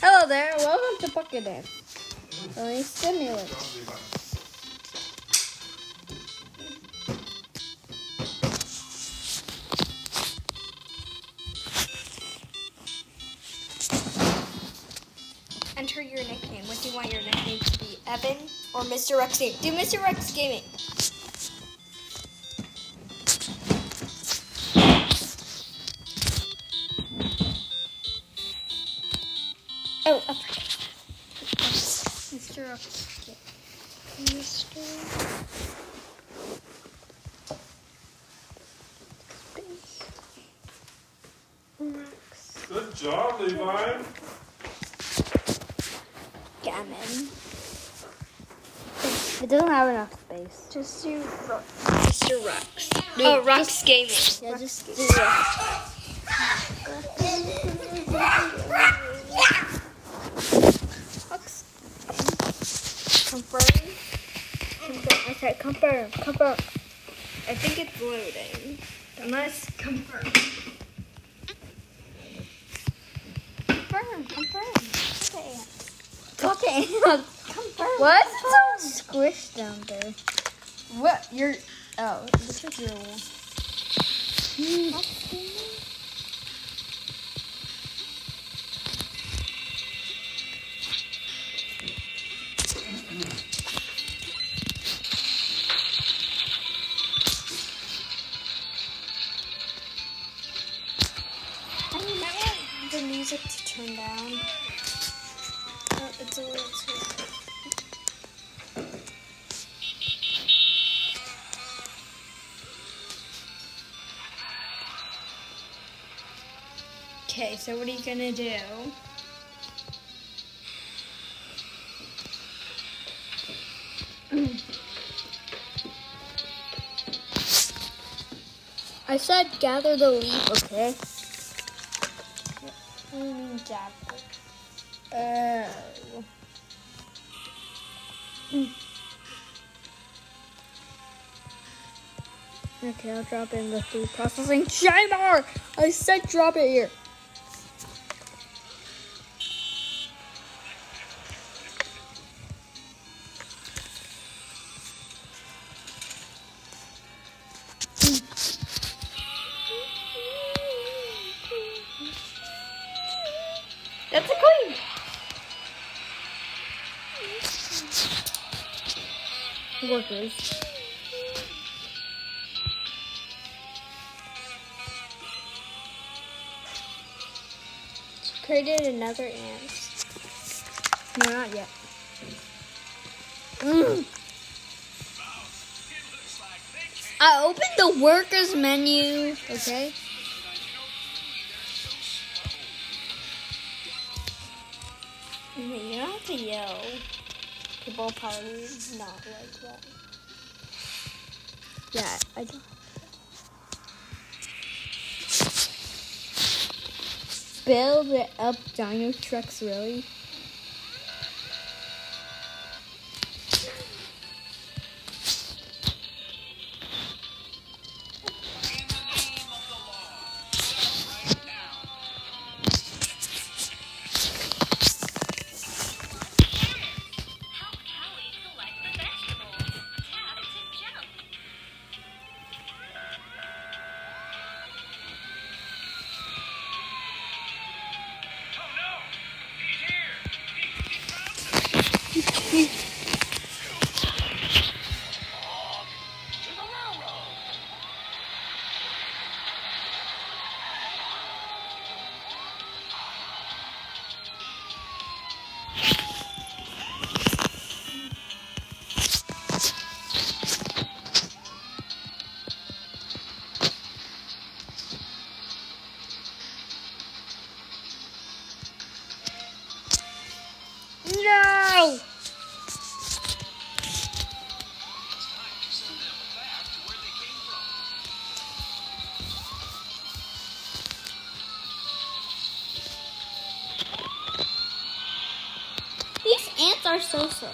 Hello there, welcome to Bucket Dance. Only stimulant. Enter your nickname. What do you want your nickname to be? Evan or Mr. Rex Gaming? Do Mr. Rex Gaming. Oh, up. Mr. Rex Gaming. Mr. Rex. Good job, Levi. Gammon. It doesn't have enough space. Just do Mr. Rex. No, Rex Gaming. Yeah, just do Rex. Confirm. Okay, confirm. I think it's loading. Unless confirm. Confirm. Okay. Confirm. Why is it so squished down there? What? Oh, this is your wall. I mean, I want the music to turn down. Oh, it's a little too. Okay, so what are you gonna do? I said gather the leaf, okay? What do you mean gather? Okay, I'll drop it in the food processing chamber! I said drop it here. That's a queen! Workers. Created another ant. No, not yet. I opened the workers menu, okay? You don't have to yell. People probably not like that. Yeah, I don't. Build it up, dino trucks, really? No! These ants are so slow.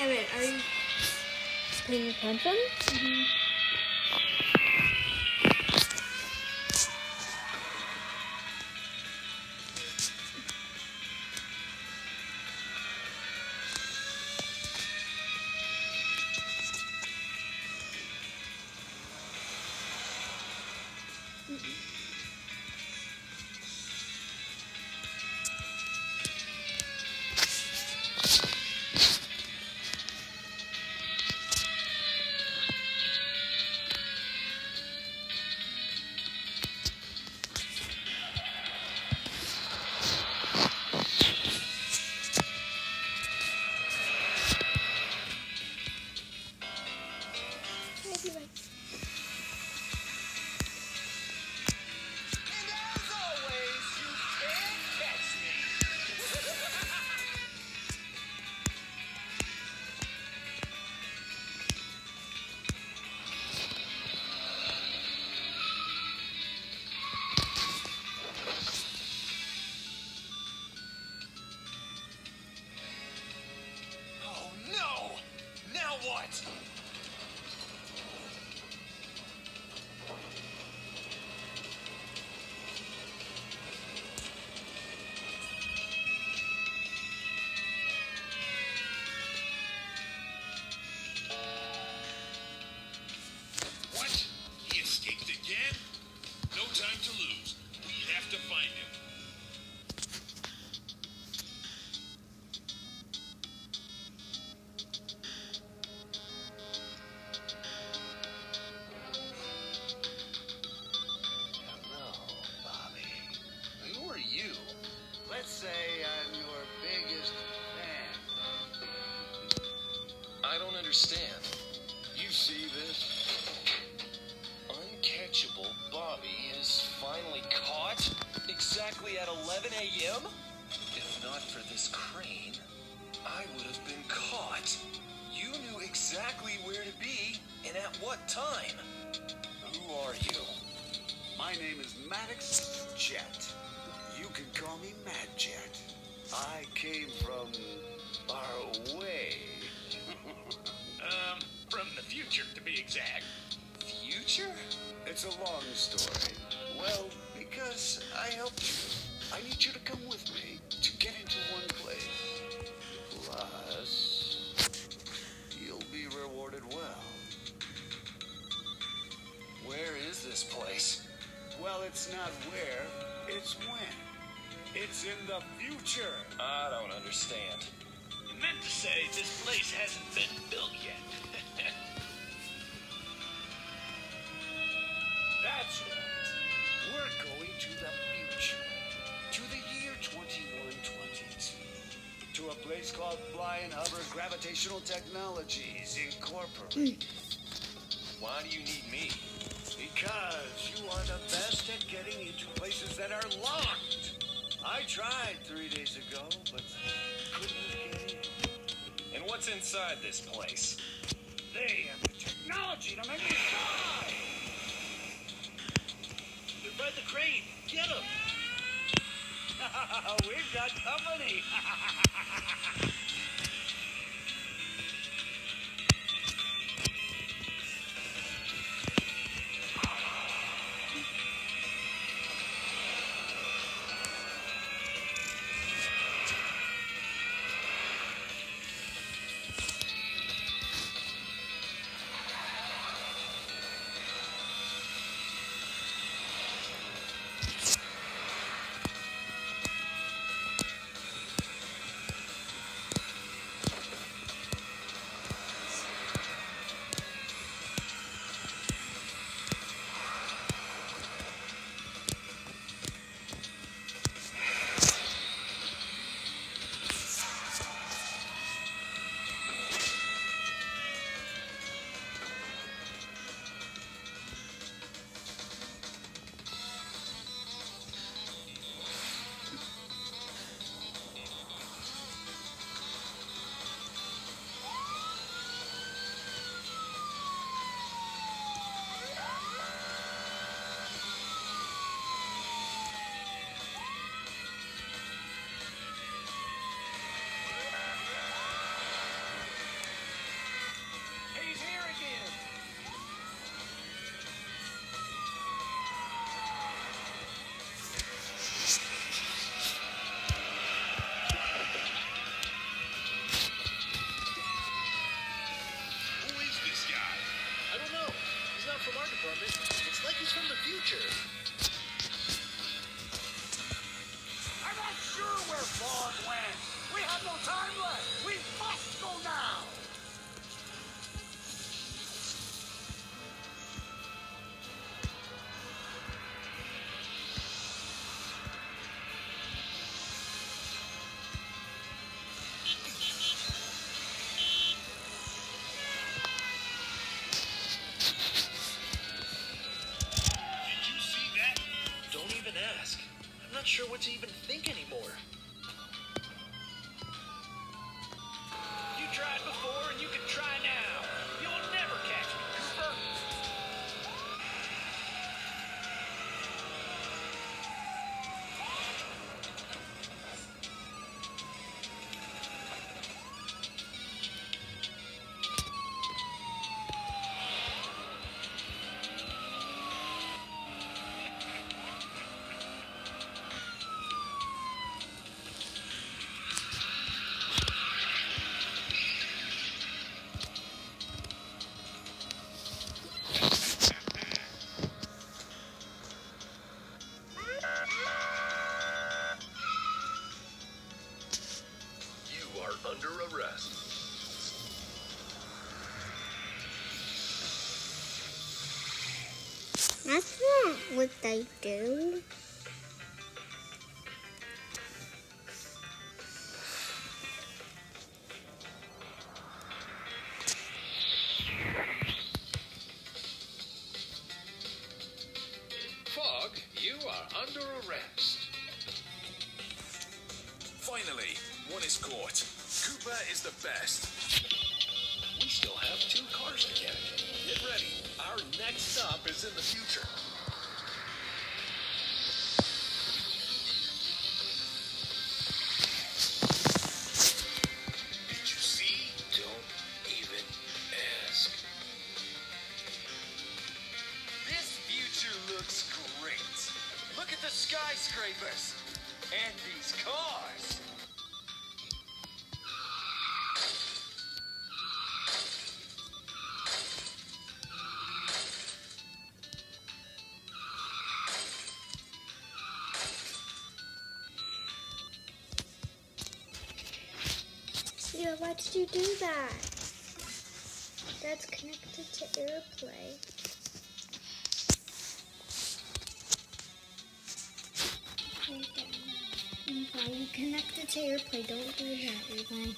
meant, are you Paying attention? What? What? He escaped again? No time to lose. We have to find him. Let's say I'm your biggest fan. I don't understand. You see this? Uncatchable Bobby is finally caught exactly at 11 a.m.? If not for this crane, I would have been caught. You knew exactly where to be and at what time. Who are you? My name is Maddox Jet. You can call me Mad Jet. I came from far away. From the future, to be exact. Future? It's a long story. Well, because I helped you, I need you to come with me to get into one place. Plus, you'll be rewarded well. Where is this place? Well, it's not where, it's when. It's in the future. I don't understand. You meant to say this place hasn't been built yet. That's right. We're going to the future. To the year 2122. To a place called Fly and Hover Gravitational Technologies Incorporated. Why do you need me? Because you are the best at getting into places that are locked. I tried 3 days ago, but couldn't get in. And what's inside this place? They have the technology to make it fly! They're by the crane. Get him. We've got company! Greetings from the future. I'm not sure where Fog went. We have no time left. We must go now. Did you see that? Don't even ask. I'm not sure what to even think anymore. You tried before and you can try now. You'll never catch me, Cooper. You are under arrest. That's not what they do. Fog, you are under arrest. Finally, one is caught. Cooper is the best. We still have 2 cars to catch. Get ready. Our next stop is in the future. Did you see? Don't even ask. This future looks great. Look at the skyscrapers and these cars. Yeah, why did you do that? That's connected to AirPlay. Okay, you connected to AirPlay. Don't do that, Levi.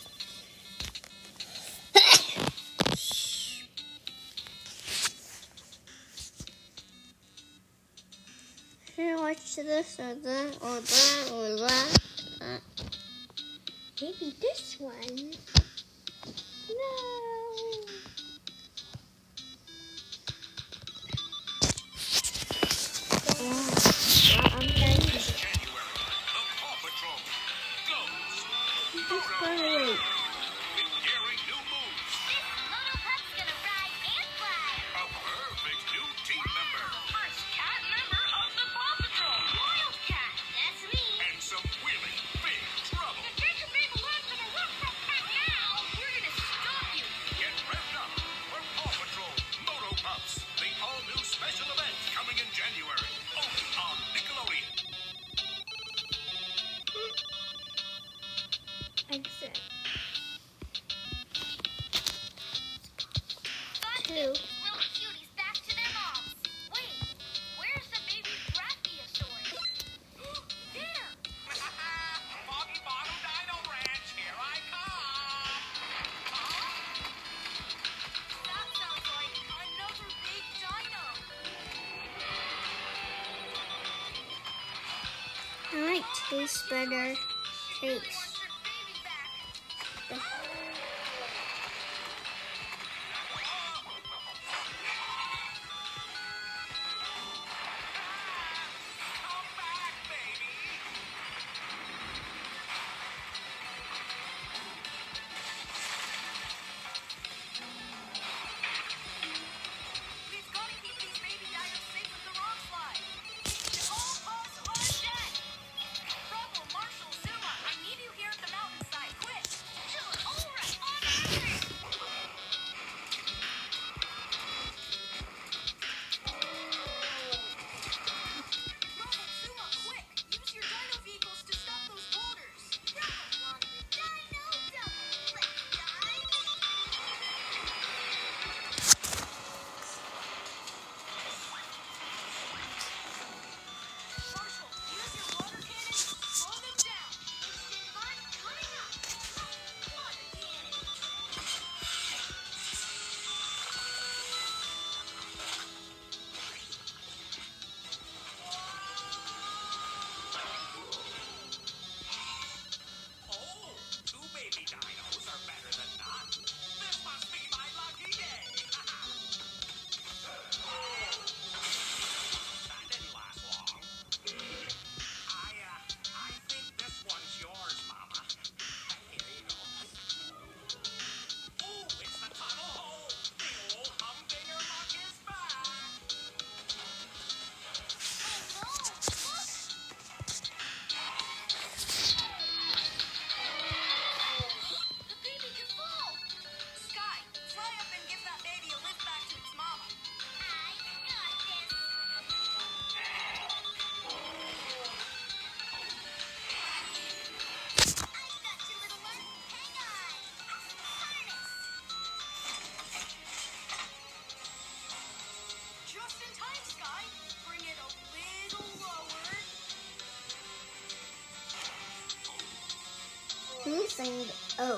Should I watch this or that or that or that? Maybe this one. No. I'm trying to. January, the Paw Patrol goes. Just run away. With daring new moves. This little pup's gonna ride and fly. A perfect new team member. First cat member of the Paw Patrol. Wildcat, that's me. And some really big trouble. Get your big legs to the roof now. We're gonna stop you. Get revved up for Paw Patrol Moto Pups. The all-new special event coming in January. Only on Nickelodeon. Exit. Fun to 2. get these little cuties back to their moms. Wait, where's the baby Brachiosaurus? There. Foggy Bottom Dino Ranch, here I come. That sounds like another big dino. I like taste better. You really Taste. want your baby back. Come back, baby. We've got to keep these baby dinos safe from the rock slide. To all paws on deck. Bravo, Marshal Zuma, I need you here saying, oh.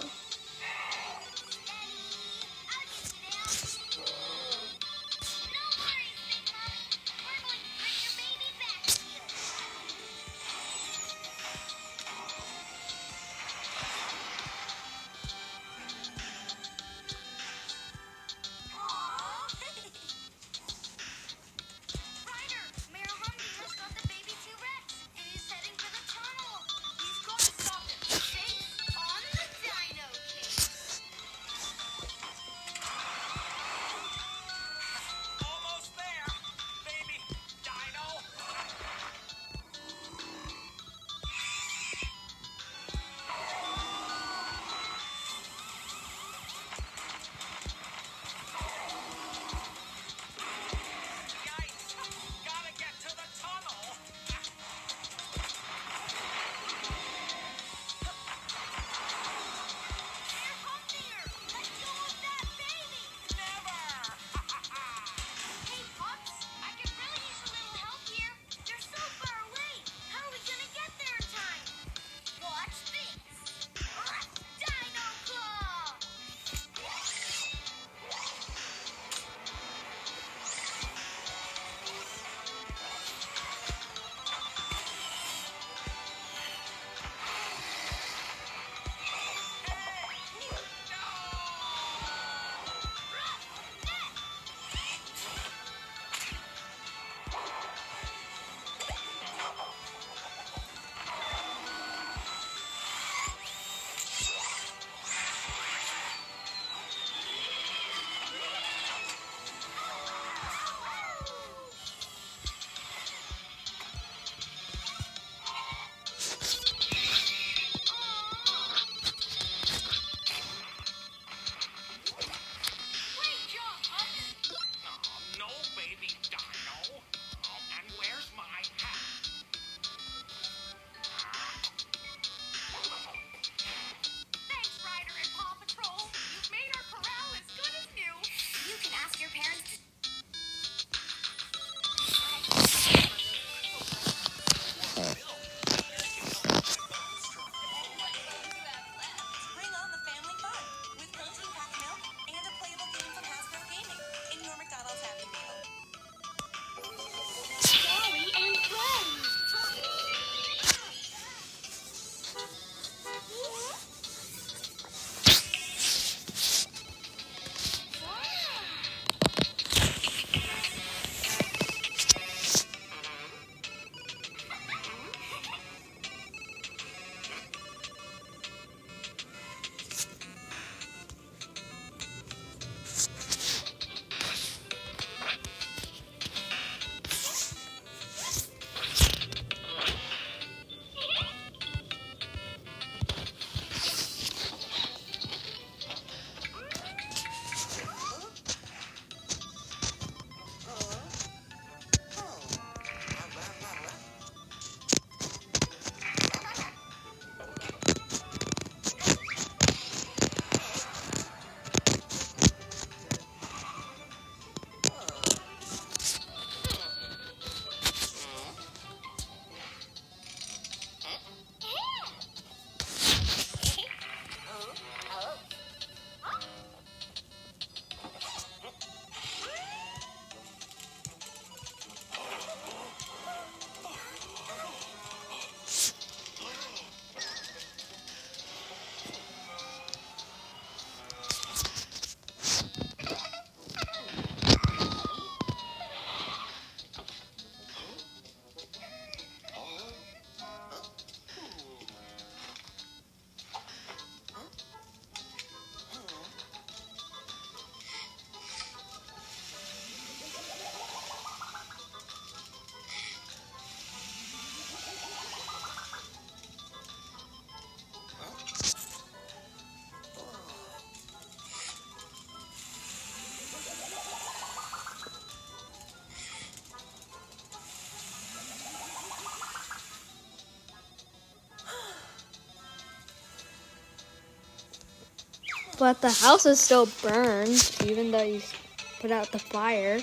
But the house is still burned, even though you put out the fire.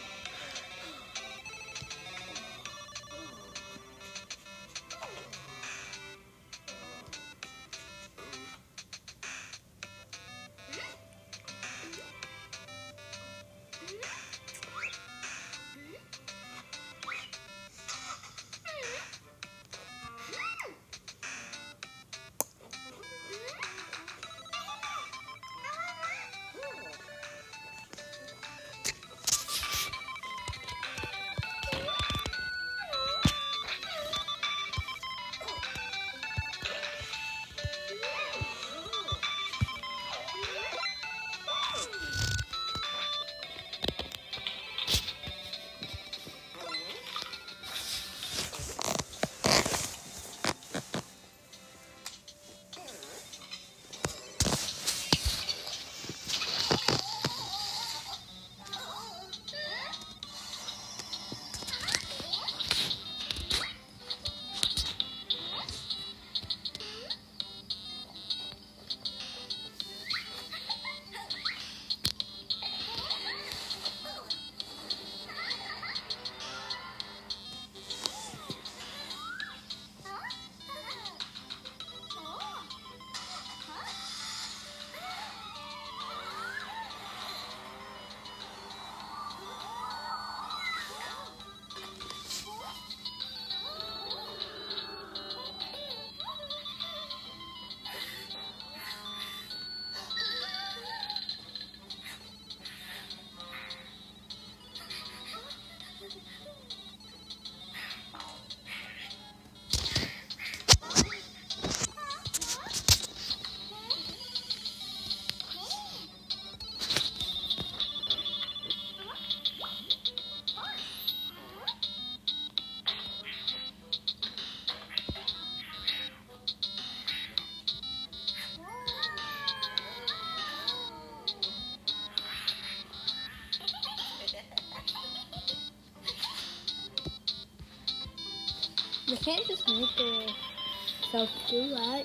can't just make yourself do that.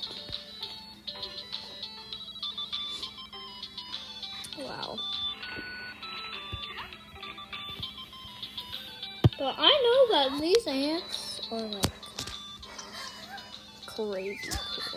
Wow. But I know that these ants are like crazy cool.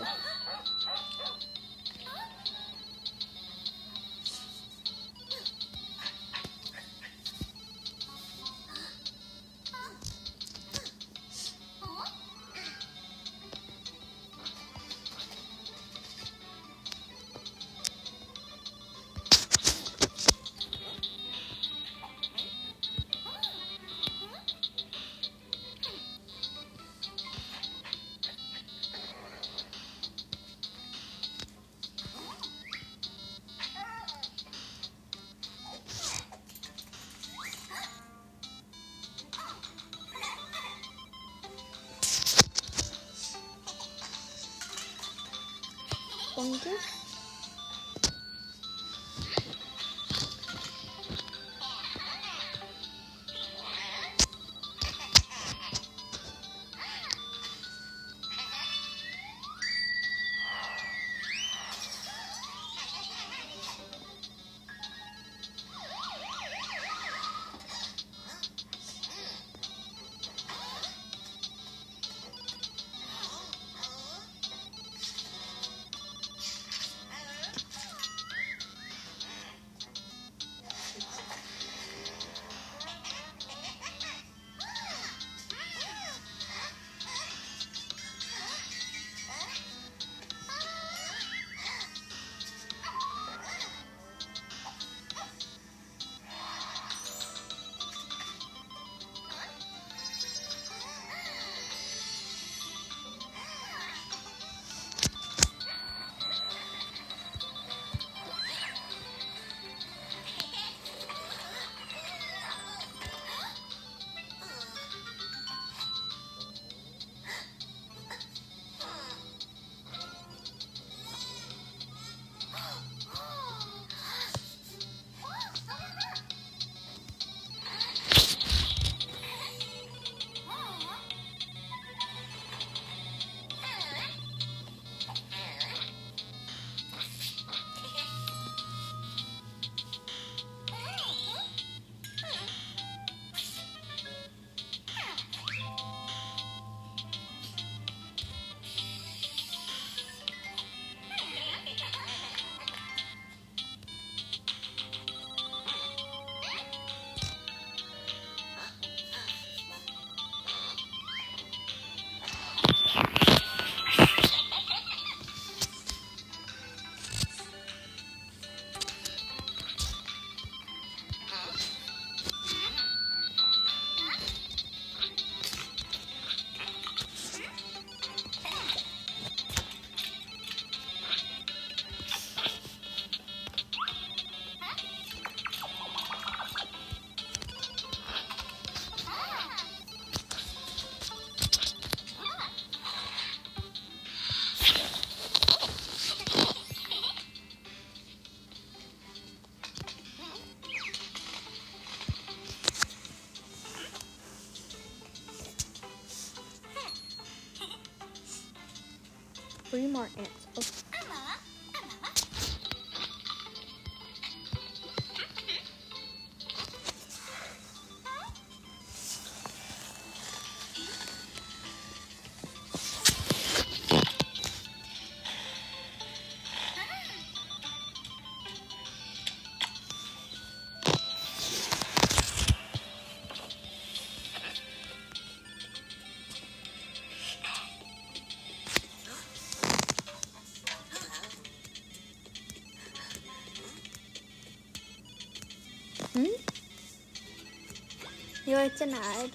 Fungus. Three more ants. Oh. Yo, it's an ad.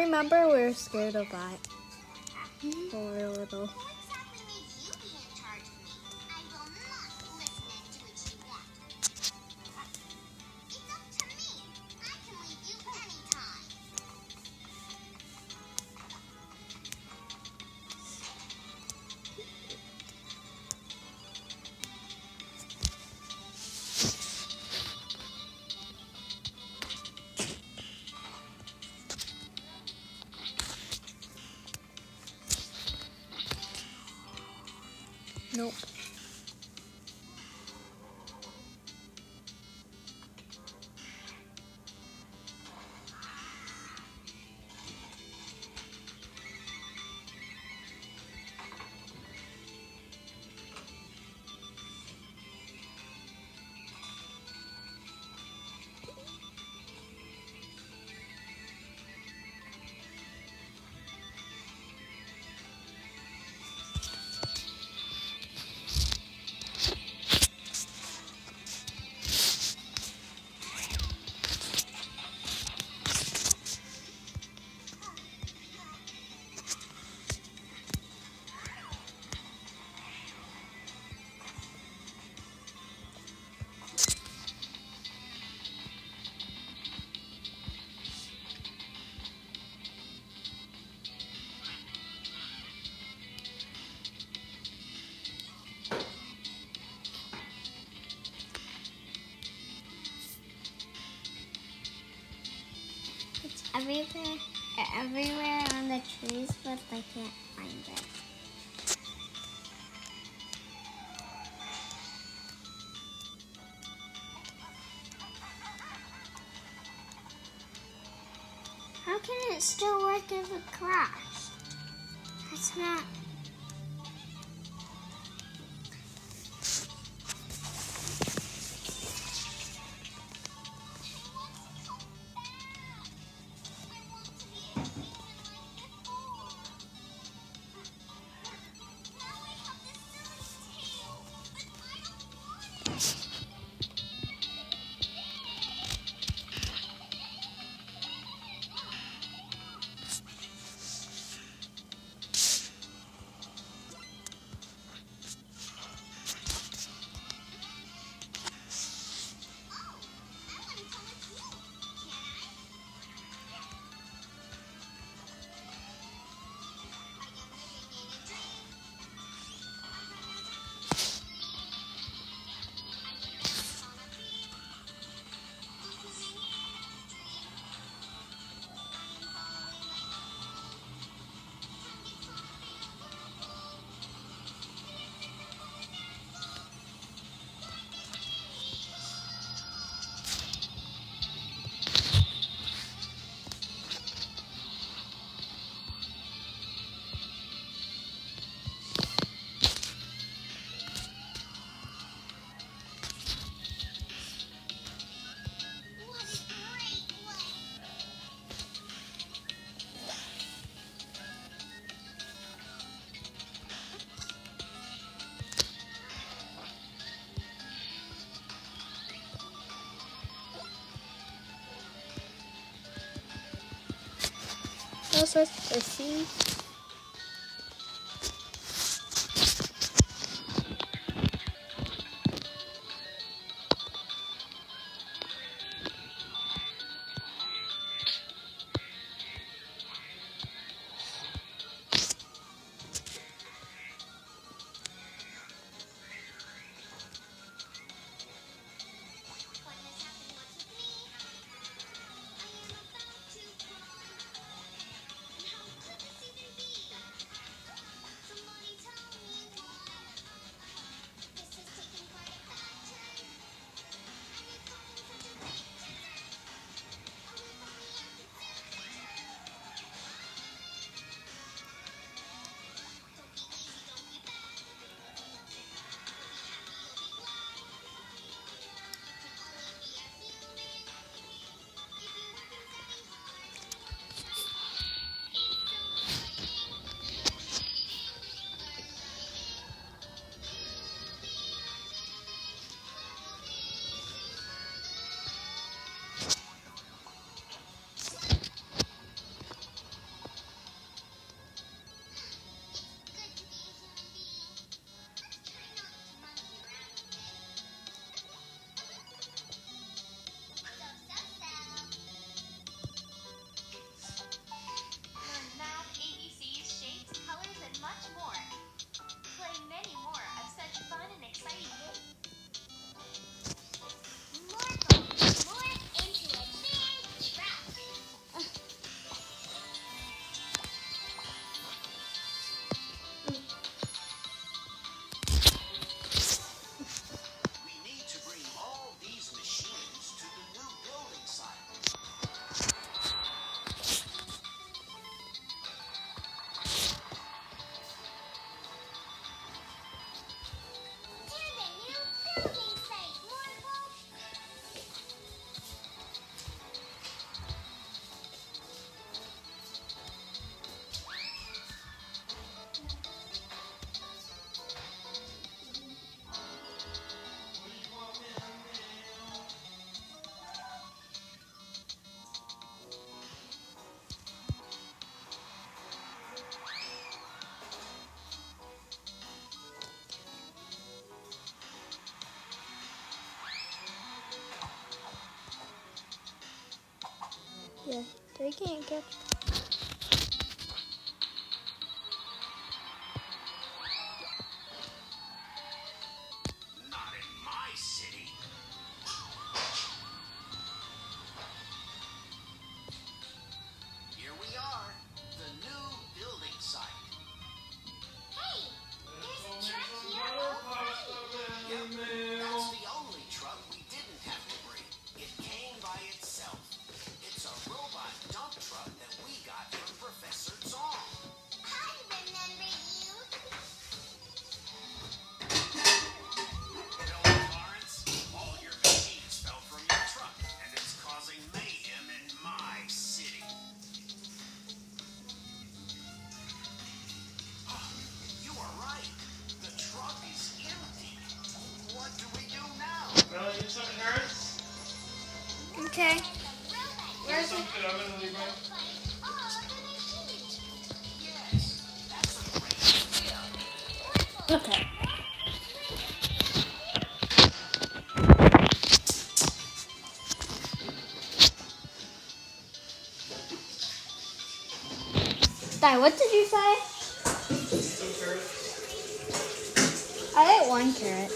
remember we were scared of that when we were little. Who exactly made you be in charge of me? I will not listen and do what you want. It's up to me. I can leave you anytime. Nope. It's everywhere on the trees, but I can't find it. How can it still work if it crashed? That's not... Let's see. Yeah, they can't catch. Not in my city. Here we are, the new building site. Hey, there's a truck here already. Yep, that's the only truck we didn't have to bring. It came by itself. It's a robot dump truck that we got from Professor Zong. I remember you. Hello, Lawrence. All your machines fell from your truck, and it's causing mayhem in my city. You are right. The truck is empty. What do we do now? Well, you some carrots? Okay. Where's some good oven in the bread? Yes, that's a great idea. Okay. Di, what did you say? Some carrots. I ate 1 carrot.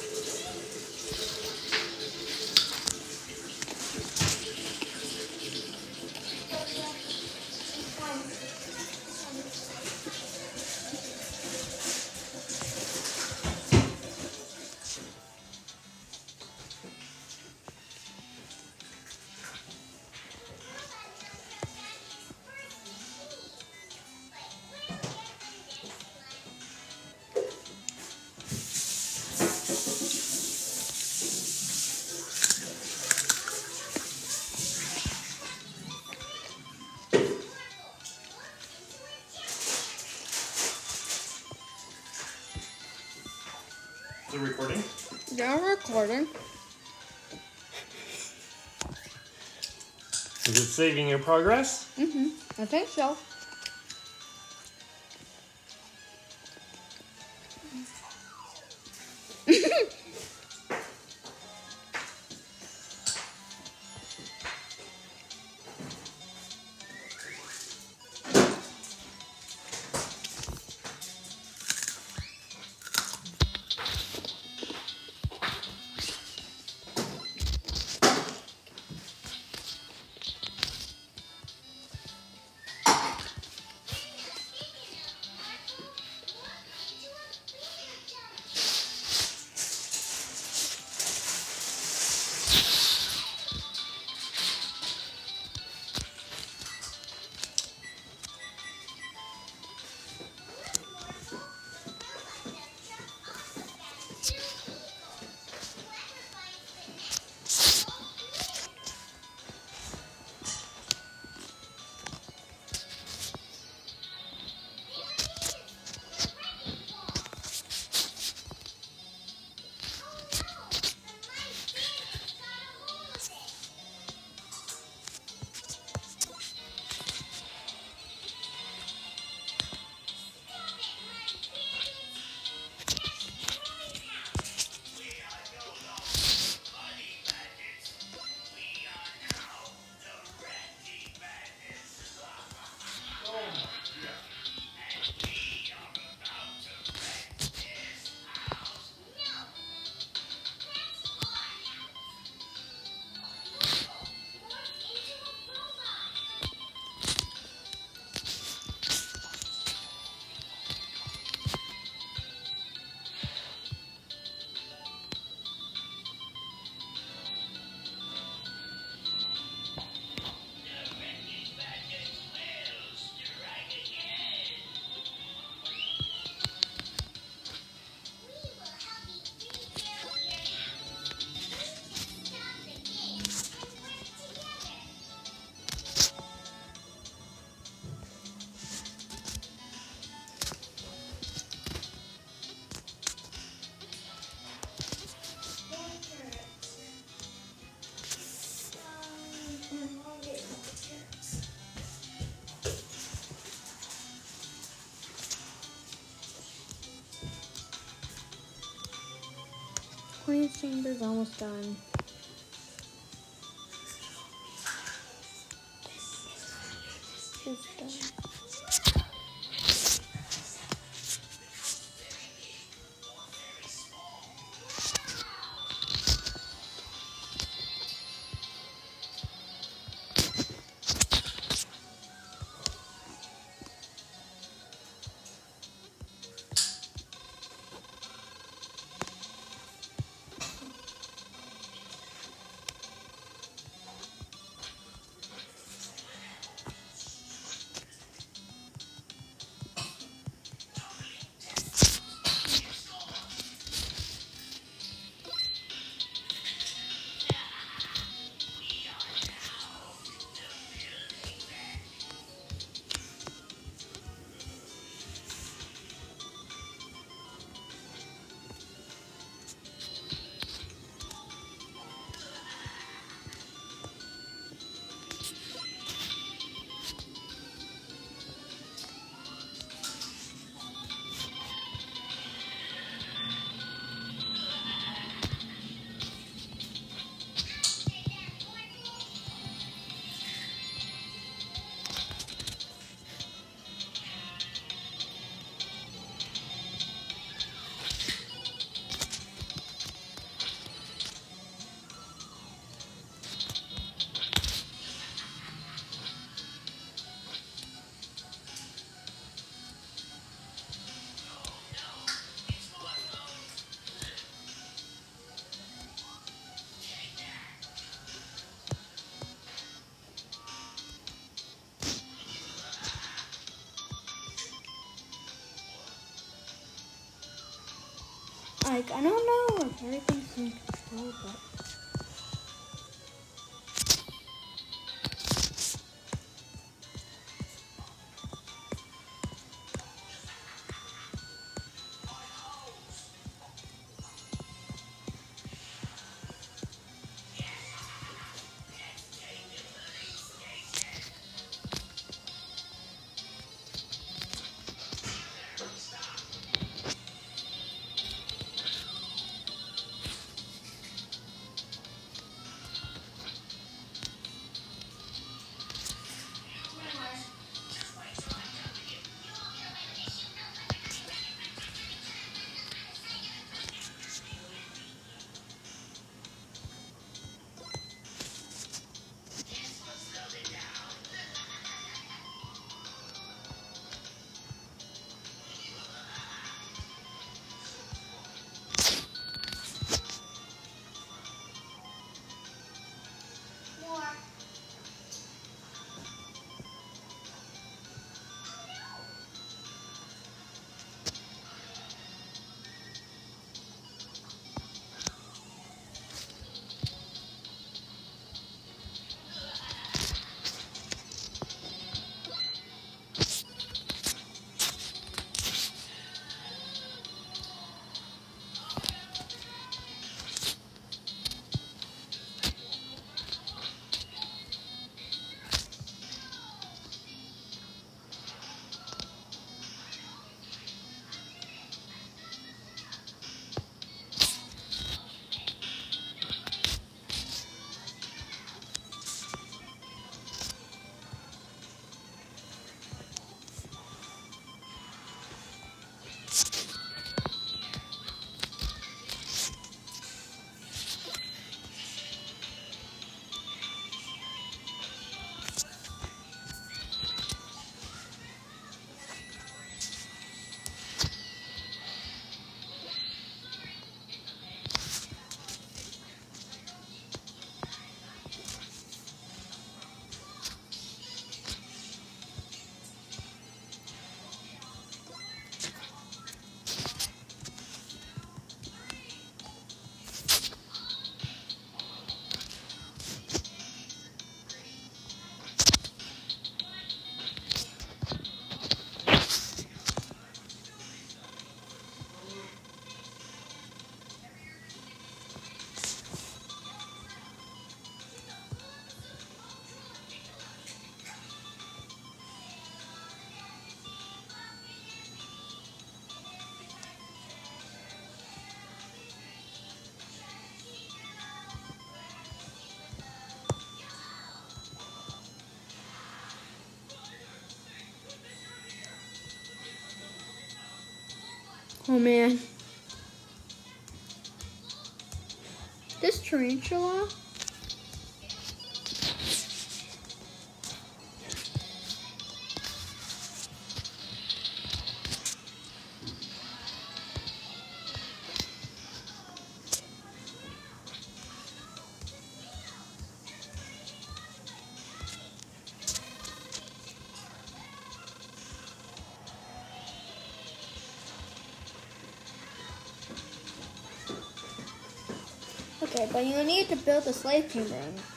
Is it recording? You're recording. Is it saving your progress? I think so. Queen's Chamber's almost done. is done. Like, I don't know if everything's in control, but Oh man. This tarantula. Okay, but you need to build a slave chamber in it.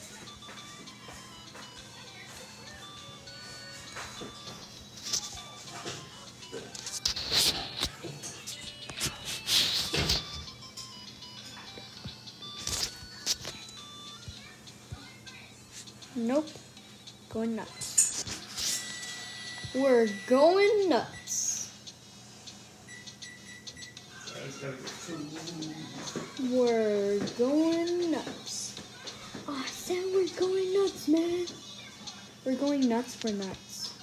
Nope. Going nuts. We're going nuts. We're going nuts. Oh, I said we're going nuts, man. We're going nuts for nuts.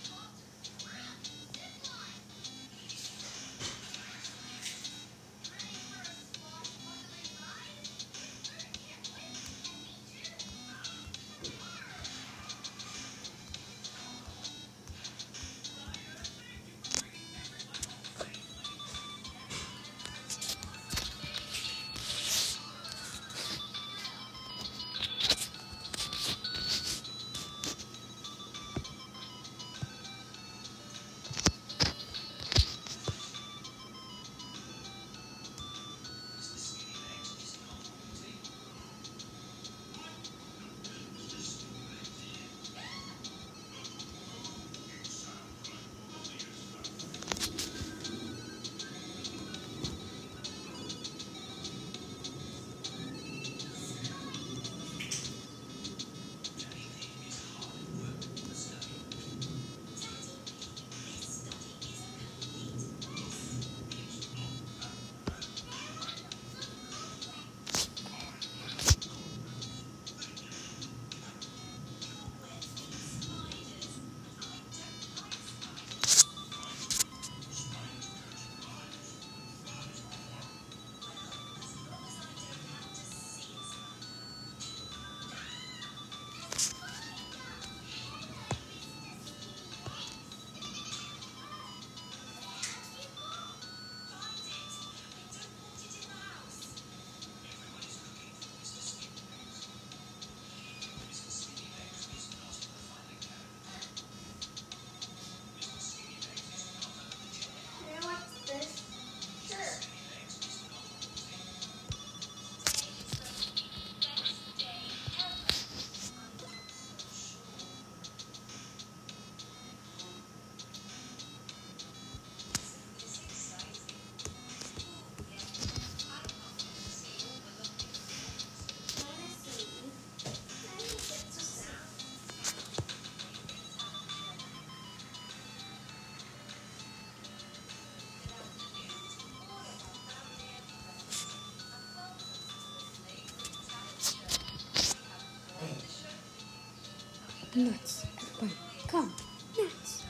Nuts. Everybody, come. Nuts.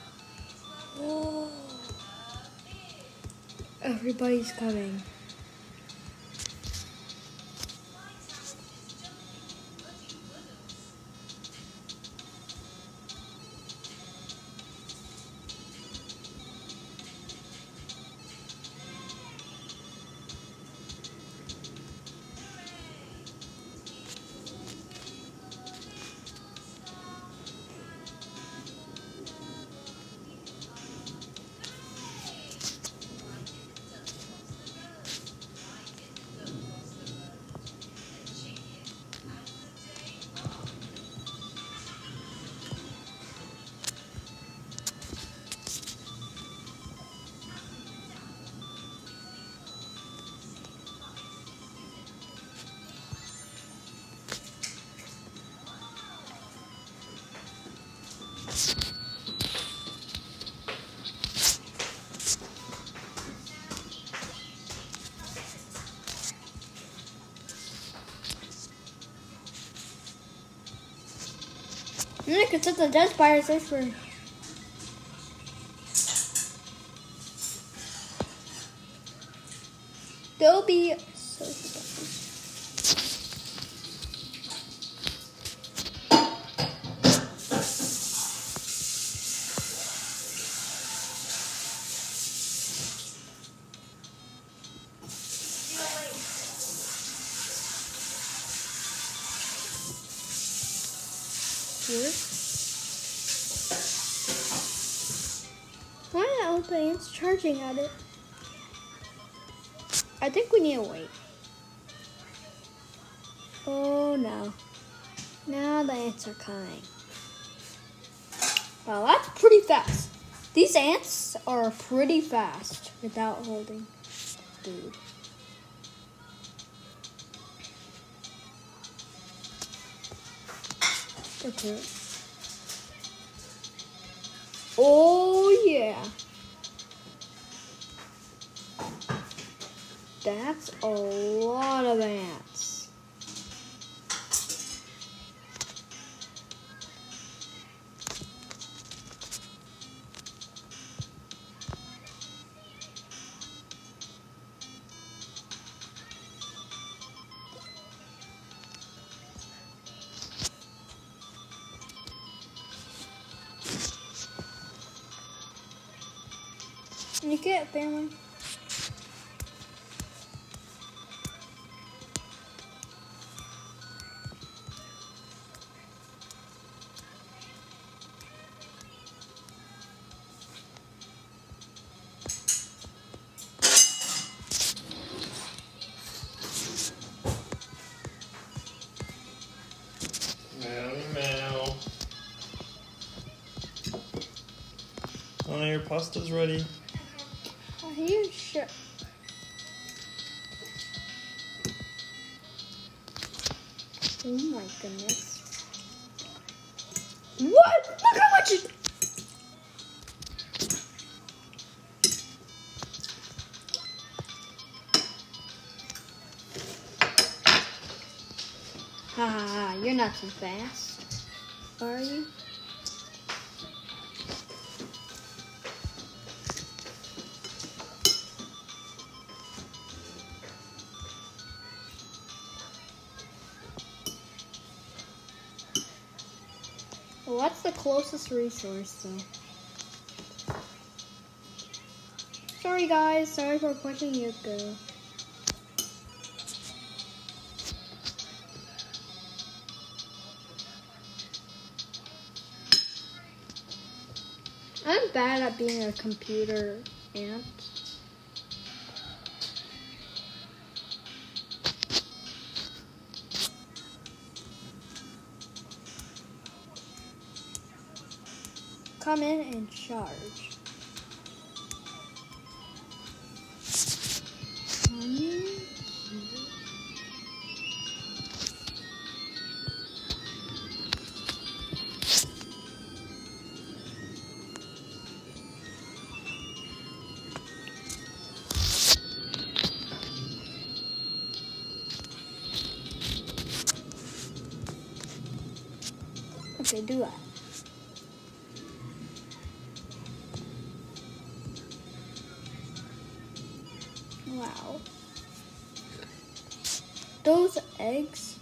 Oh. Everybody's coming. You can set the dead spiders this way. They'll be so expensive. Here. Why are all the ants charging at it? I think we need to wait. Oh no. Now the ants are coming. Wow, that's pretty fast. These ants are pretty fast without holding food. Okay. Oh yeah. That's a lot of ants. You get it, family? Meow. Oh, your pasta's ready. Are you sure? Oh my goodness. What? Look how much it... Ha, you're not so fast, are you? Well, what's the closest resource, though? Sorry, guys. Sorry for pushing you, girl. I'm bad at being a computer ant. Come in and charge. Okay, do that. Wow. Those eggs.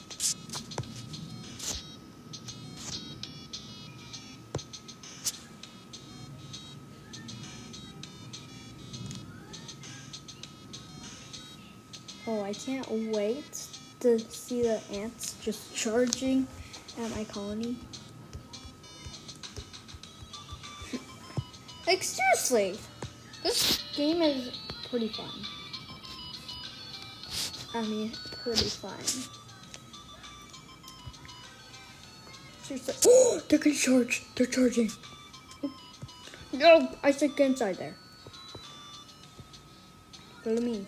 Oh, I can't wait to see the ants just charging at my colony. Like, seriously, this game is pretty fun. I mean, pretty fun. Seriously. Oh, they're gonna charge. They're charging. No, I said get inside there. Follow me.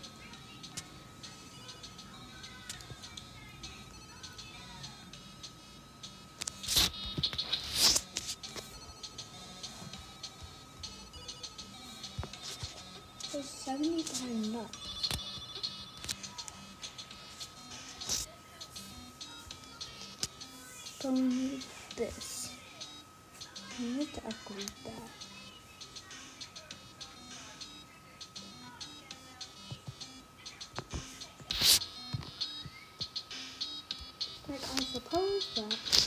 There's 75 nuts. So we need this. We need to upgrade that. Perfect.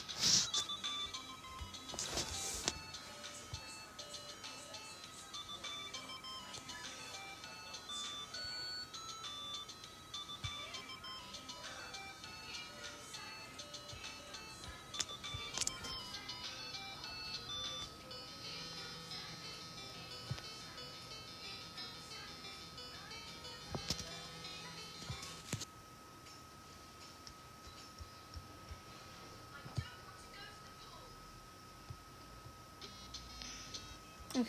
Okay.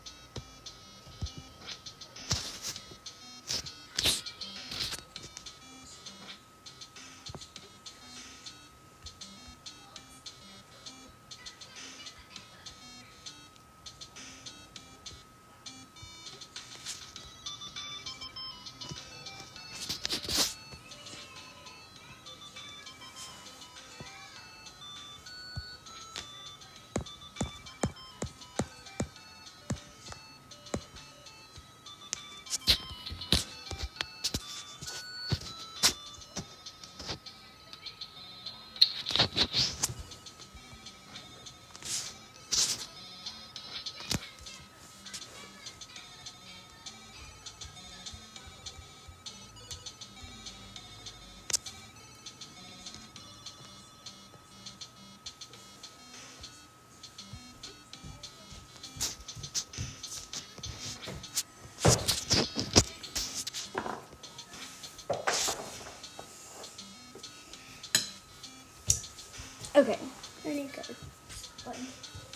Okay. There you go. Button.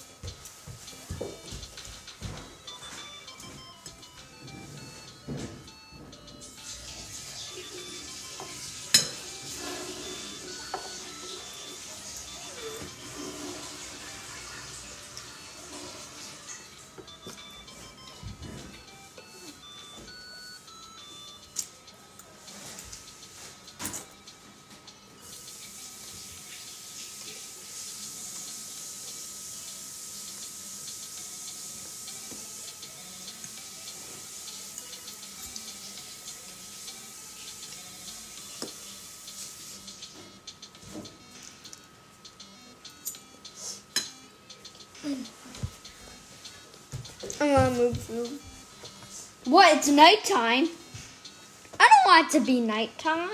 I'm gonna move through. What? It's nighttime? I don't want it to be nighttime.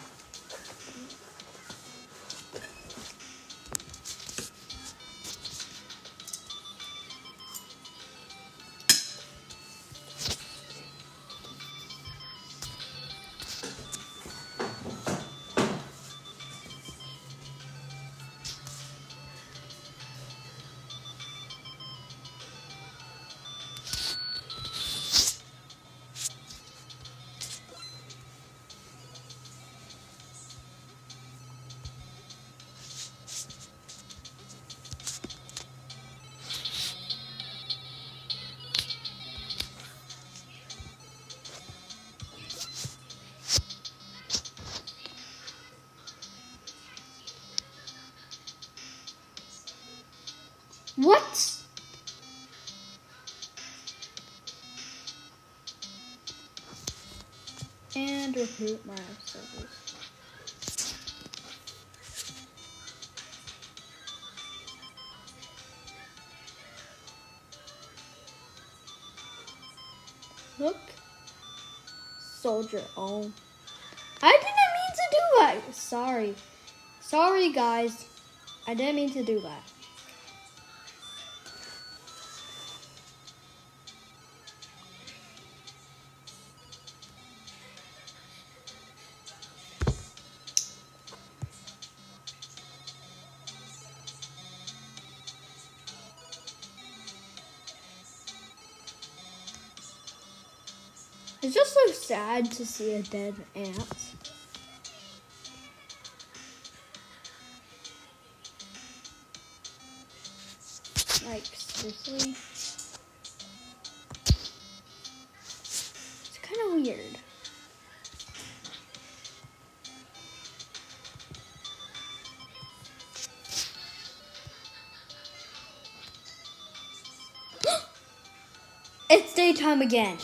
What? And recruit my servers. Look. Soldier. Oh. I didn't mean to do that. Sorry. Sorry, guys. I didn't mean to do that. It's just so sad to see a dead ant. Like, seriously? It's kind of weird. It's daytime again.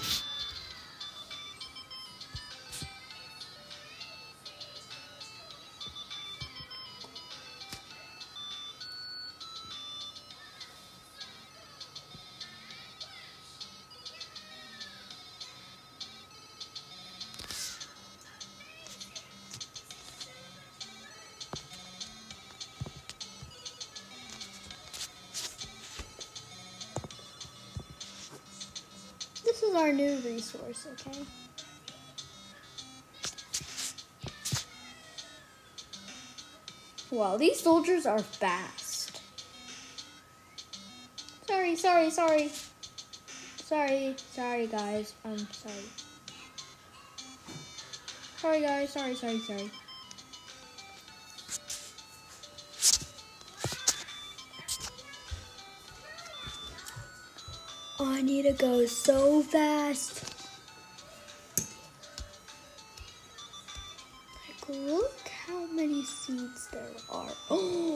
is our new resource, okay? Wow, these soldiers are fast. Sorry, guys. I'm sorry. Sorry, guys. Sorry. Oh, I need to go so fast. Like, look how many seeds there are. Oh!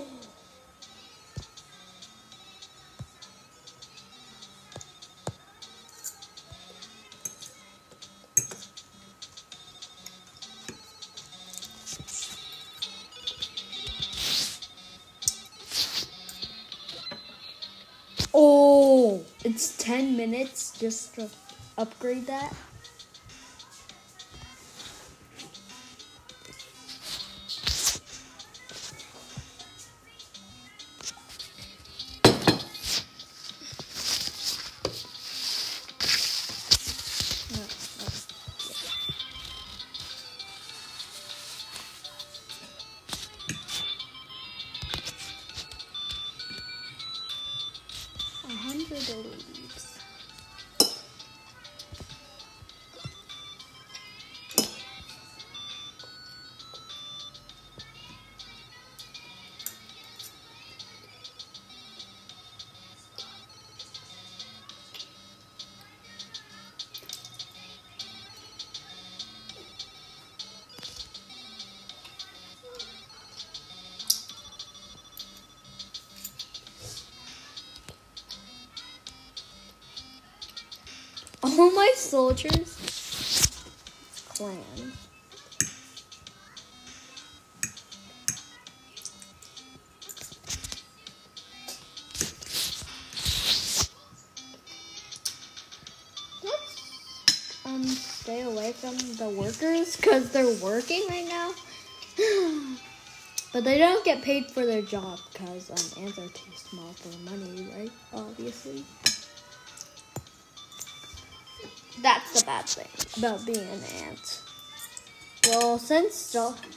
Oh, it's 10 minutes just to upgrade that. Leaves. All my soldiers clan. Let's stay away from the workers because they're working right now. But they don't get paid for their job because ants are too small for money, right? Obviously. That's the bad thing about being an ant. Well, since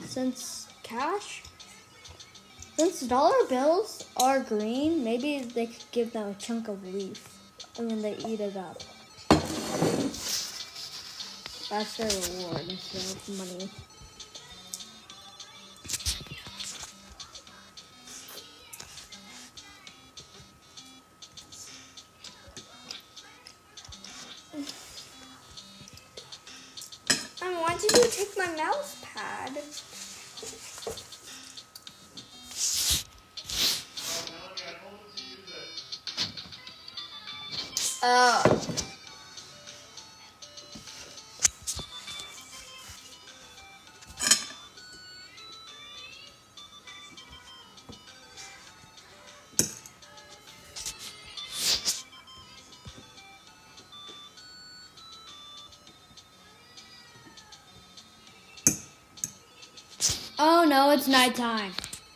dollar bills are green, maybe they could give them a chunk of leaf and then they eat it up. That's their reward instead of money. Why did you take my mouse pad? Oh no, it's nighttime.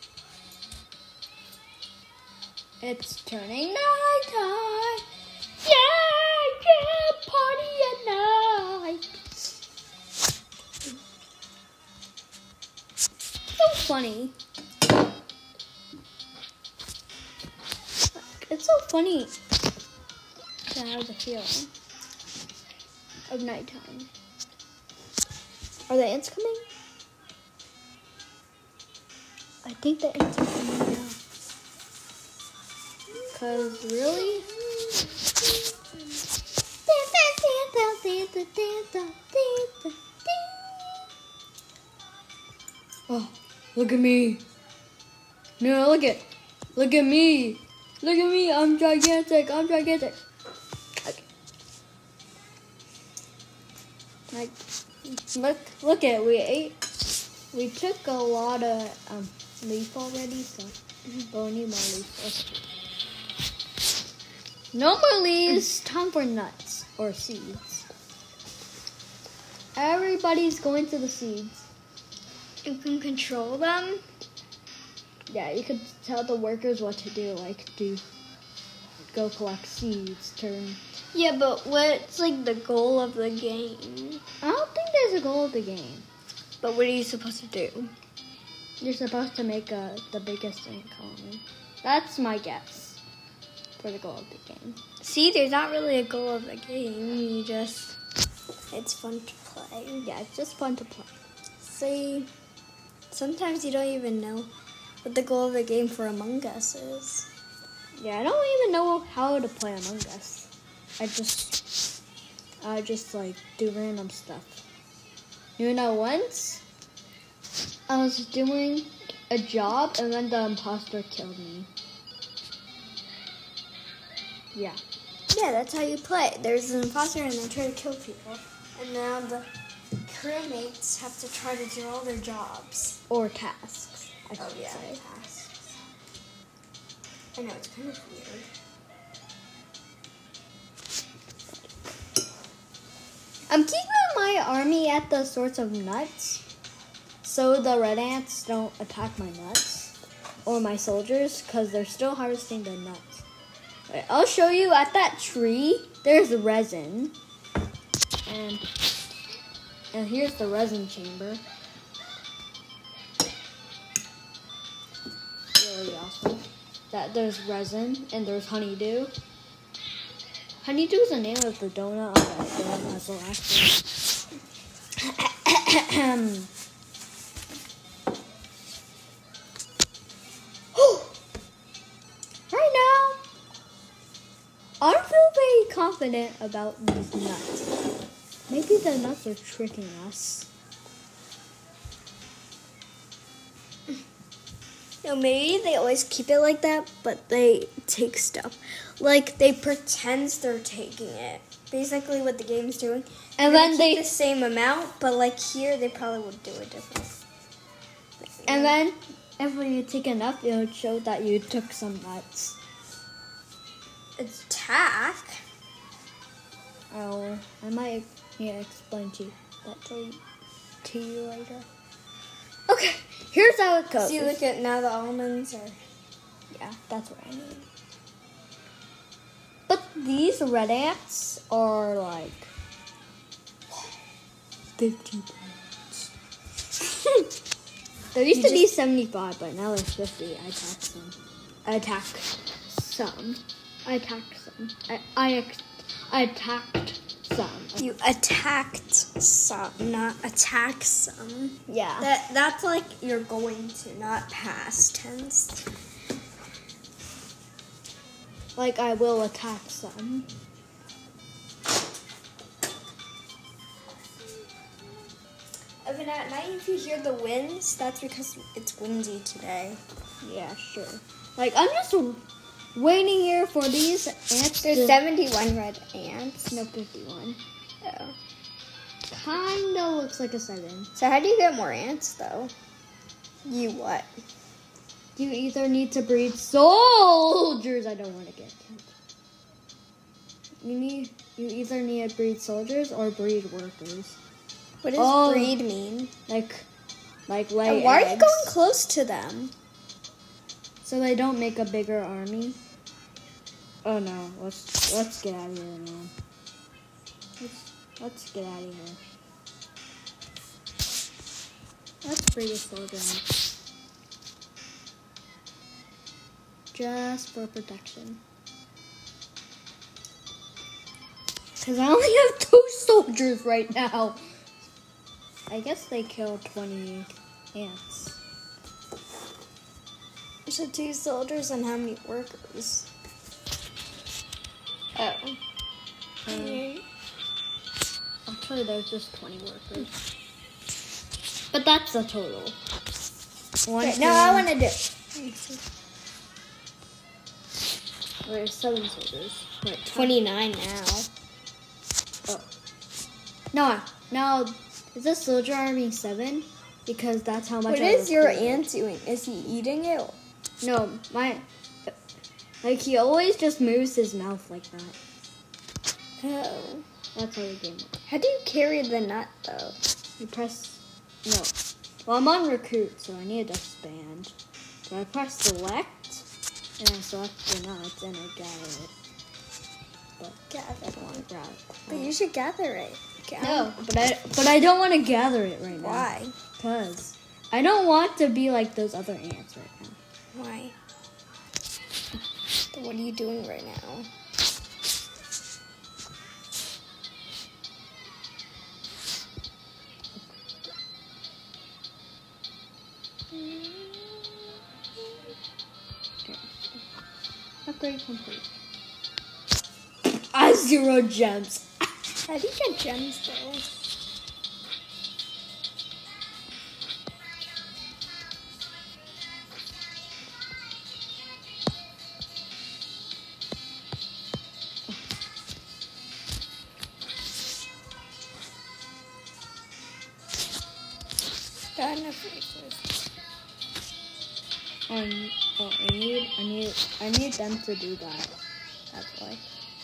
It's turning nighttime. Yeah, party at night. So funny. It's so funny to have the feeling of nighttime. Are the ants coming? I think the ants are coming now. Cause really? Oh, look at me. No, look at me. Look at me, I'm gigantic. Okay. Like, look at, we took a lot of leaf already, so but we need more leaves. Okay. No more leaves, time for nuts or seeds. Everybody's going to the seeds. You can control them? Yeah, you could tell the workers what to do, like to go collect seeds, turn Yeah, but what's like the goal of the game? I don't think there's a goal of the game. But what are you supposed to do? You're supposed to make the biggest ant colony. That's my guess for the goal of the game. See, there's not really a goal of the game. It's fun to play. Yeah, it's just fun to play. See, sometimes you don't even know what the goal of the game for Among Us is. Yeah, I don't even know how to play Among Us. I just like do random stuff. You know, once I was doing a job and then the imposter killed me. Yeah. Yeah, that's how you play. There's an imposter and they try to kill people. And now the crewmates have to try to do all their jobs. Or tasks, I should say. Tasks. I know, it's kind of weird. I'm keeping my army at the sorts of nuts so the red ants don't attack my nuts or my soldiers because they're still harvesting the nuts. Right, I'll show you at that tree, there's resin. And here's the resin chamber. Really awesome. That there's resin and there's honeydew. Honeydew is the name of the donut on that donut puzzle, actually. Right now, I don't feel very confident about these nuts. Maybe the nuts are tricking us. No, maybe they always keep it like that, but they take stuff. Like, they pretend they're taking it. Basically what the game's doing. And then keep they the same amount, but like here, they probably would do it different. And then, if you take enough, it would show that you took some nuts. Attack? Oh, I might explain to you later. Okay, here's how it goes. See, look at now the almonds are... Yeah, that's what I mean. But these red ants are like 50 pounds. There used to be 75, but now there's 50. I attacked some. I attacked some. You attacked some, not attack some. Yeah. That's like you're going to, not past tense. Like I will attack some. Even at night, if you hear the winds, that's because it's windy today. Yeah, sure. Like I'm just waiting here for these ants. There's 71 red ants. No, 51. Oh. Kinda looks like a 7. So how do you get more ants, though? You what? You either need to breed soldiers. I don't want to get killed. You either need to breed soldiers or breed workers. What does breed mean? Like lay And why eggs. are you going close to them? So they don't make a bigger army. Oh no, let's get out of here, man. Let's get out of here. Let's breed a soldier. Just for protection. Because I only have 2 soldiers right now. I guess they killed 20 ants. So 2 soldiers and how many workers? Oh. Actually, there's just 20 workers. But that's the total. Wait, no, I want to do. There's 7 soldiers. Wait, 29 now. Oh. No, is this soldier army 7? Because that's how much What is your ant doing? Is he eating it? No, he always just moves his mouth like that. Oh. That's how the game works. How do you carry the nut, though? You press, no. Well, I'm on recruit, so I need to disband. So I press select, and I select the nuts, and I gather it. but Gather I don't want to grab. But you should gather it. No, but I don't want to gather it right now. Why? Because I don't want to be like those other ants right now. Why? But what are you doing right now? Upgrade complete. I have 0 gems. How do you get gems though? Got enough resources. I need them to do that. That's why.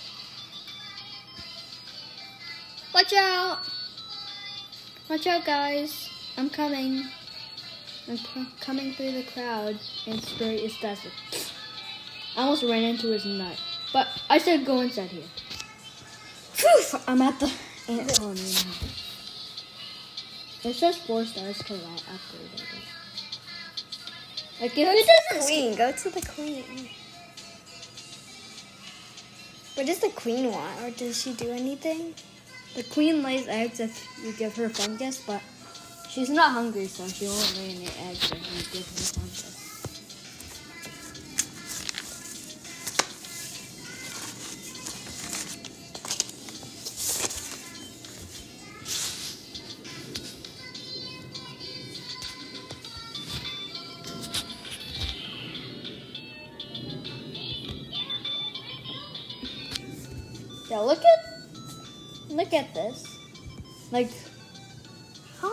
Watch out! Watch out, guys! I'm coming. I'm coming through the crowd, and Spirit is desert. I almost ran into his nut, but I said go inside here. Phew! I'm at the ant colony now. It says 4 stars to that upgrade it. Like if it doesn't Queen, go to the queen. What does the queen want, or does she do anything? The queen lays eggs if you give her fungus, but she's not hungry, so she won't lay any eggs if you give her fungus. Yeah, look at this. Like, how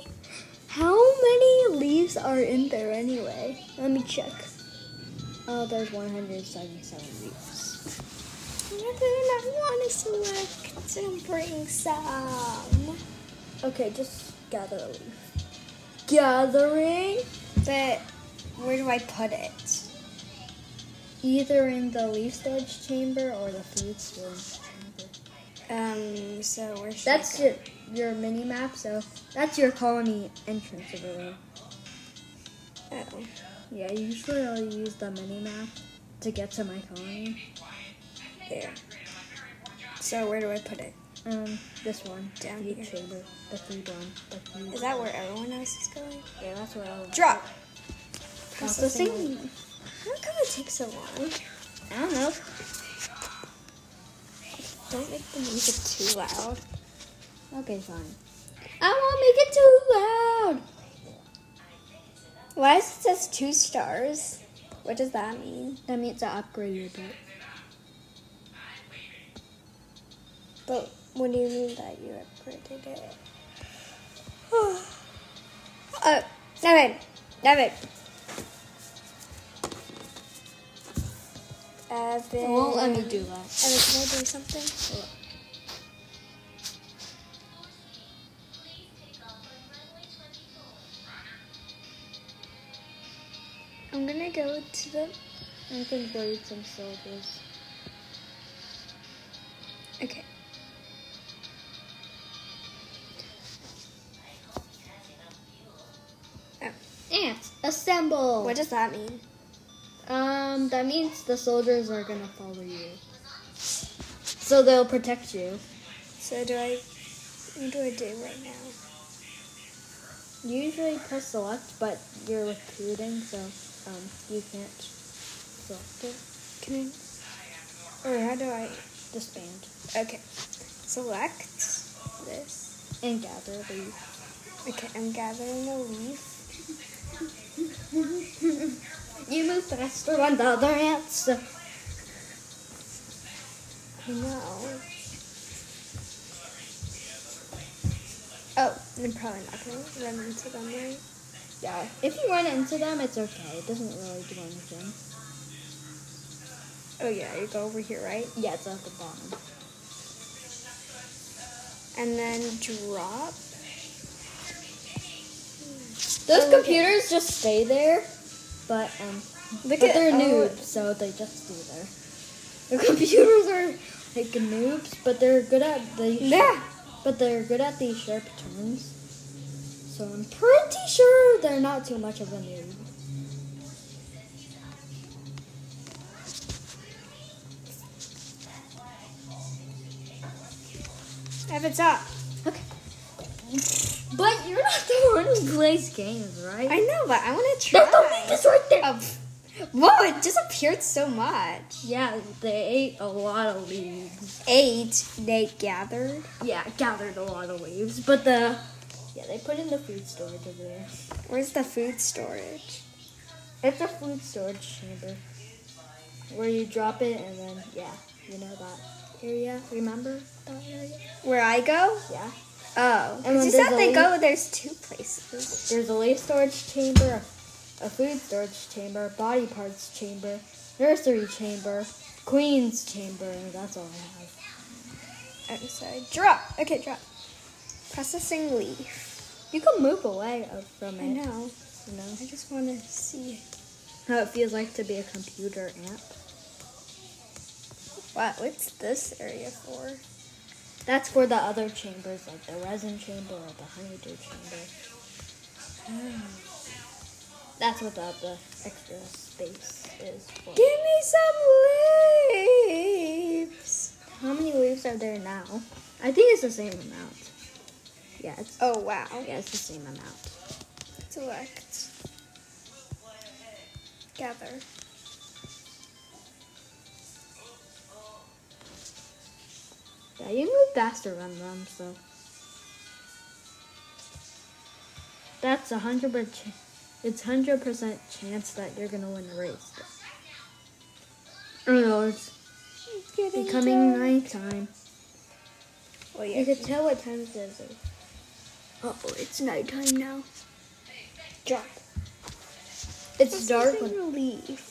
many leaves are in there anyway? Let me check. Oh, there's 177 leaves. I want to select and bring some. Okay, just gather a leaf. Gathering? But where do I put it? Either in the leaf storage chamber or the food storage chamber. So where should That's I go? your mini map, so that's your colony entrance over there. Oh. Yeah, usually I'll use the mini map to get to my colony. There. So where do I put it? This one. Down food here. chamber. The food one. The food Is that where everyone else is going? Yeah, that's where I'll Drop! Press the thing. How come it takes so long? I don't know. Don't make the music too loud. Okay, fine. I won't make it too loud. Why does it says 2 stars? What does that mean? That means I upgraded it. But what do you mean that you upgraded it? Evan. It won't let me do that. Evan, can I do something? Yeah. I'm gonna go to the... I can breed some soldiers. Okay. Ants, assemble! What does that mean? That means the soldiers are gonna follow you. So they'll protect you. So what do I do right now? You usually press select, but you're recruiting, so you can't select it. Can I... Or how do I... Disband. Okay. Select this. And gather leaf. Okay, I'm gathering a leaf. You move faster than the other ants. I know. Oh, I'm probably not going to run into them, right? Yeah, if you run into them, it's okay. It doesn't really do anything. Oh yeah, you go over here, right? Yeah, it's at the bottom. And then drop. Those look computers just stay there, but Look but at they're oh, noobs, so they just stay there. The computers are like noobs, but they're good at these sharp turns. So I'm pretty sure they're not too much of a noob. Have it up. Okay. But you're not the one who plays games, right? I know, but I want to try. It's right there. Whoa, it disappeared so much. Yeah, they ate a lot of leaves. They gathered. Yeah, gathered a lot of leaves. But they put in the food storage over there. Where's the food storage? It's a food storage chamber where you drop it and then, you know that area. Remember that area? Where I go? Yeah. Oh, And you then said they go. There's 2 places. There's a leaf storage chamber, a food storage chamber, body parts chamber, nursery chamber, queen's chamber, and that's all I have. I'm sorry. Drop. Okay, drop. Processing leaf. You can move away from it. I know. You know I just want to see. how it feels like to be a computer amp. What's this area for? That's for the other chambers, like the resin chamber or the honeydew chamber. That's what the extra space is for. Give me some leaves. How many leaves are there now? I think it's the same amount. Yeah, it's Oh, wow. it's the same amount. Select. Gather. Yeah, you move faster on them, so that's 100%. It's 100% chance that you're gonna win the race. Oh no, it's becoming nighttime. Well, You can tell what time it is. Oh, it's nighttime now. Drop. It's dark. Leaf.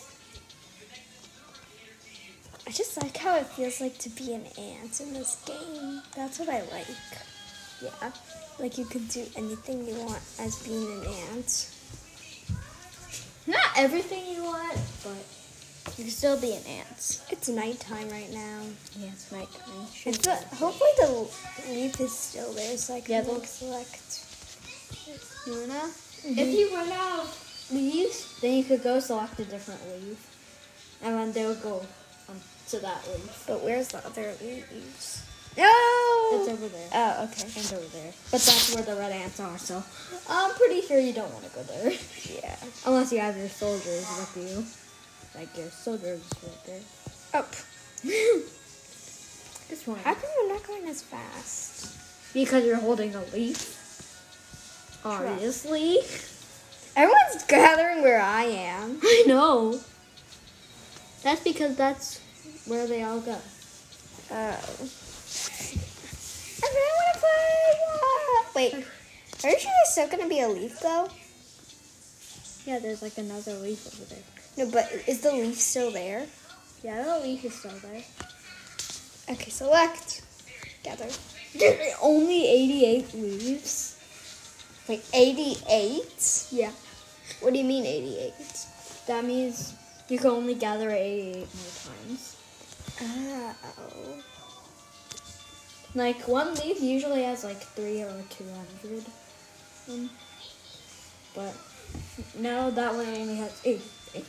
I just like how it feels like to be an ant in this game. That's what I like. Yeah. Like you could do anything you want as being an ant. Not everything you want, but you can still be an ant. It's nighttime right now. Yeah, it's nighttime. Hopefully the leaf is still there so I can Yeah, like select. Luna, if you run out of leaves, then you could go select a different leaf, and then they'll go to that leaf. But where's the other leaves? No! It's over there. Oh, okay. And over there. But that's where the red ants are, so I'm pretty sure you don't want to go there. Yeah. Unless you have your soldiers with you. Like your soldiers right there. Oh. This one. How come you're not going as fast? Because you're holding a leaf. Obviously. Everyone's gathering where I am. I know. That's because that's where they all go. Oh. I really want to play. Wait, are you sure there's still going to be a leaf, though? Yeah, there's like another leaf over there. No, but is the leaf still there? Yeah, the leaf is still there. Okay, select. Gather. There are only 88 leaves. Wait, 88? Yeah. What do you mean 88? That means you can only gather 88 more times. Oh. Like, one leaf usually has like 3 or 200. But now that one only has 88.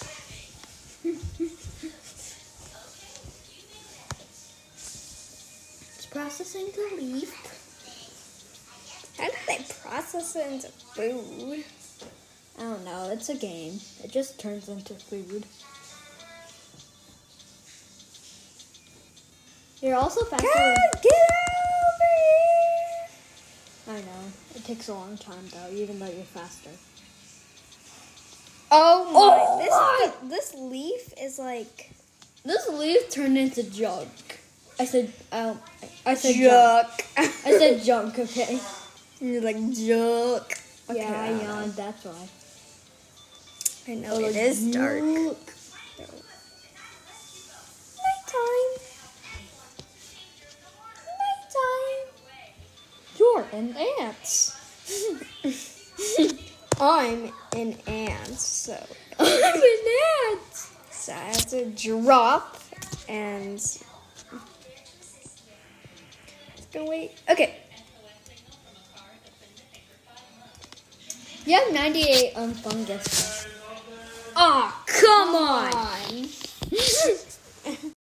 It's processing the leaf. How do they process it into food? I don't know, it's a game. It just turns into food. You're also faster than... Get over here! I know. It takes a long time though, even though you're faster. Oh my! This leaf is like This leaf turned into junk. I said junk. junk. I said junk, okay? You're like junk. Okay, Yeah, I yawned, that's why. I know it is dark. Nighttime. Nighttime. You're an ant. I'm an ant, so I'm an ant. I have to drop and Gonna wait. Okay. You have 98 fungus. Oh, come on.